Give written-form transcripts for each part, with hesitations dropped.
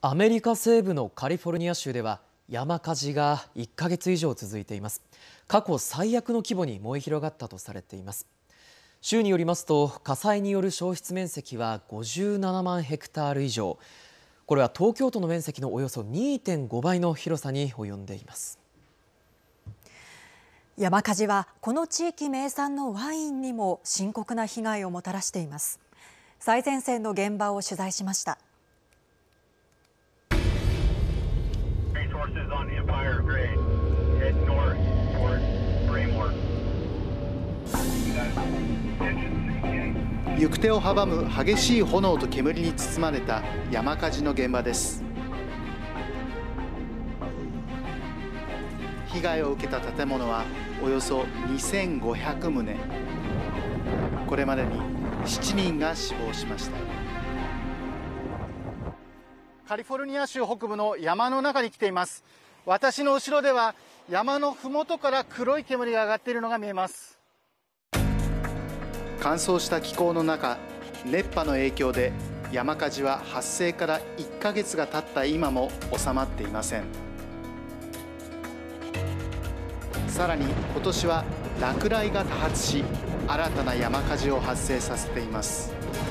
アメリカ西部のカリフォルニア州では山火事が1ヶ月以上続いています。過去最悪の規模に燃え広がったとされています。州によりますと、火災による焼失面積は57万ヘクタール以上。これは東京都の面積のおよそ 2.5 倍の広さに及んでいます。 山火事はこの地域名産のワインにも深刻な被害をもたらしています。最前線の現場を取材しました。 行く手を阻む激しい炎と煙に包まれた山火事の現場です。被害を受けた建物はおよそ2500棟。これまでに7人が死亡しました。カリフォルニア州北部の山の中に来ています。私の後ろでは山のふもとから黒い煙が上がっているのが見えます。乾燥した気候の中、熱波の影響で山火事は発生から1ヶ月が経った今も収まっていません。さらに今年は落雷が多発し、新たな山火事を発生させています。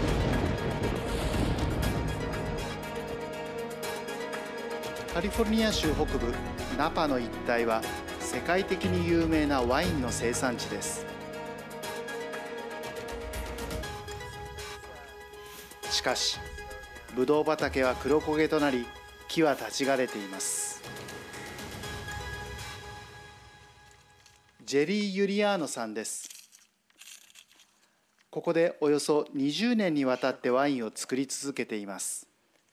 カリフォルニア州北部ナパの一帯は世界的に有名なワインの生産地です。しかしブドウ畑は黒焦げとなり、木は立ち枯れています。ジェリー・ユリアーノさんです。ここでおよそ20年にわたってワインを作り続けています。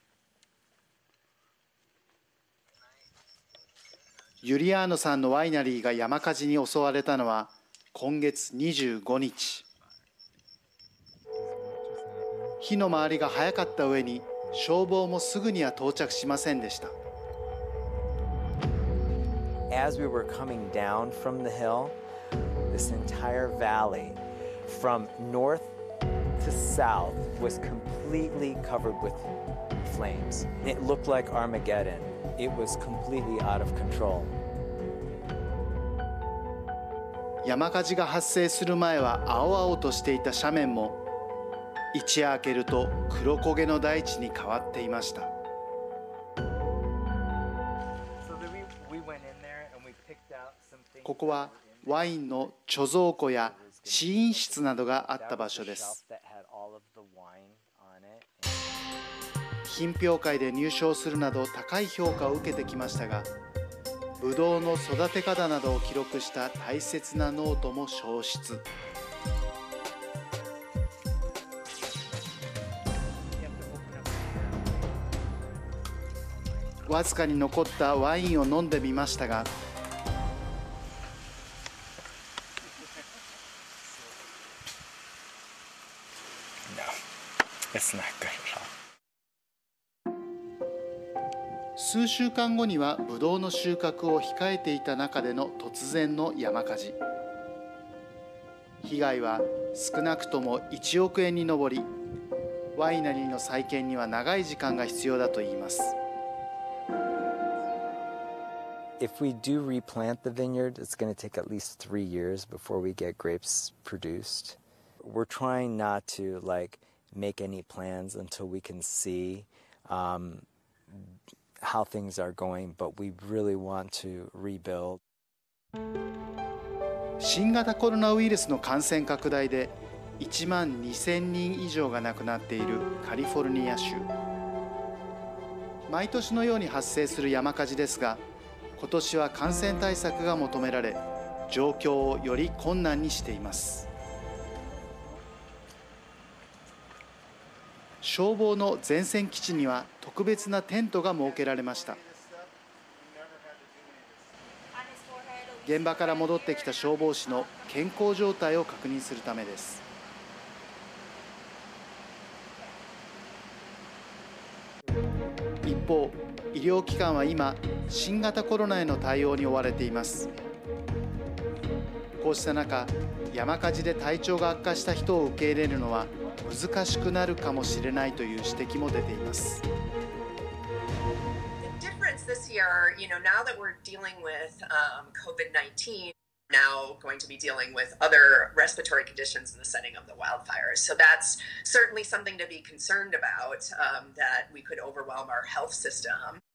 ユリアーノさんのワイナリーが山火事に襲われたのは今月25日。火の回りが早かった上に消防もすぐには到着しませんでした。 As we were coming down from the hill, this entire valley from north to south was completely covered with flames. It looked like Armageddon. It was completely out of control. 山火事が発生する前は青々としていた斜面も一夜明けると黒焦げの大地に変わっていました。ここはワインの貯蔵庫や試飲室などがあった場所です。品評会で入賞するなど高い評価を受けてきましたが、ブドウの育て方などを記録した大切なノートも消失。わずかに残ったワインを飲んでみましたが、数週間後にはブドウの収穫を控えていた中での突然の山火事。被害は少なくとも1億円に上り、ワイナリーの再建には長い時間が必要だといいます。 If we do replant the vineyard, it's going to take at least 3 years before we get grapes produced. We're trying not to make any plans until we can see how things are going, but we really want to rebuild. 新型コロナウイルスの感染拡大で1万2000人以上が亡くなっているカリフォルニア州。毎年のように発生する山火事ですが、今年は感染対策が求められ、状況をより困難にしています。消防の前線基地には特別なテントが設けられました。現場から戻ってきた消防士の健康状態を確認するためです。一方、医療機関は今、新型コロナへの対応に追われています。こうした中、山火事で体調が悪化した人を受け入れるのは難しくなるかもしれないという指摘も出ています。 efforts this year, now that we're dealing with COVID-19, now going to be dealing with other respiratory conditions in the setting of the wildfires. So that's certainly something to be concerned about, that we could overwhelm our health system.